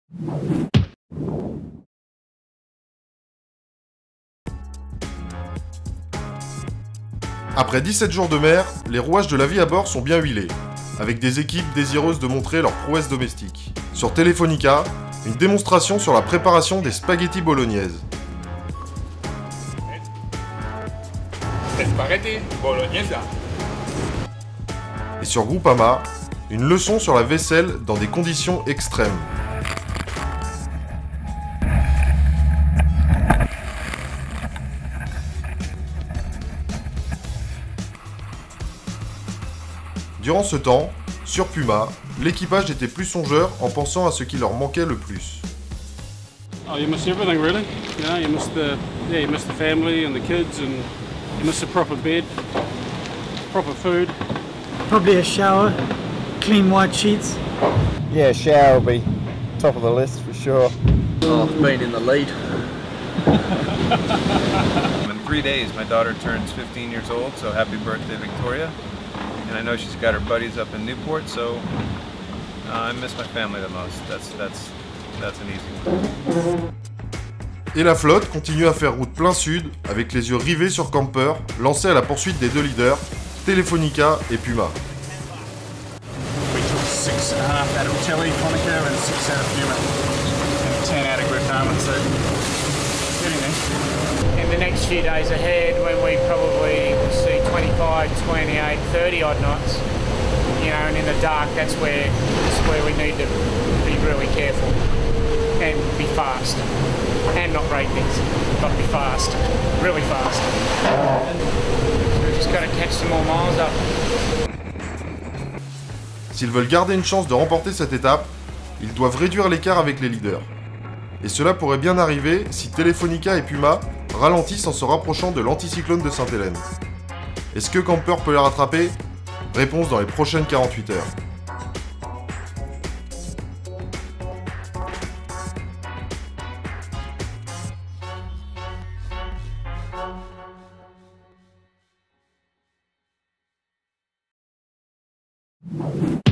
Après 17 jours de mer, les rouages de la vie à bord sont bien huilés, avec des équipes désireuses de montrer leurs prouesses domestiques. Sur Telefonica, une démonstration sur la préparation des spaghettis bolognaises. Spaghetti bolognese. Et sur Groupama, une leçon sur la vaisselle dans des conditions extrêmes. Durant ce temps, sur Puma, l'équipage était plus songeur en pensant à ce qui leur manquait le plus. Oh, you miss everything, really. You know, you miss the family and the kids, and you miss a proper bed, proper food. Probably a shower, clean white sheets. Yeah, shower will be top of the list for sure. Oh, being in the lead. In 3 days, my daughter turns 15 years old, so happy birthday, Victoria. And I know she's got her buddies up in Newport, so I miss my family the most. That's an easy one. Et la flotte continue à faire route plein sud, avec les yeux rivés sur Camper, lancé à la poursuite des deux leaders, Telefonica et Puma. We took 6.5 out of Telefonica and 6 out of Puma. And 10 out of Groupama, so getting there. In the next few days ahead, when we probably will see 25, 28, 30 odd knots, you know, and in the dark, that's where we need to be really careful and be fast. And not break things, but be fast, really fast. So we've just got to catch some more miles up. S'ils veulent garder une chance de remporter cette étape, ils doivent réduire l'écart avec les leaders. Et cela pourrait bien arriver si Telefonica et Puma ralentissent en se rapprochant de l'anticyclone de Sainte-Hélène. Est-ce que Camper peut les rattraper? Réponse dans les prochaines 48 heures.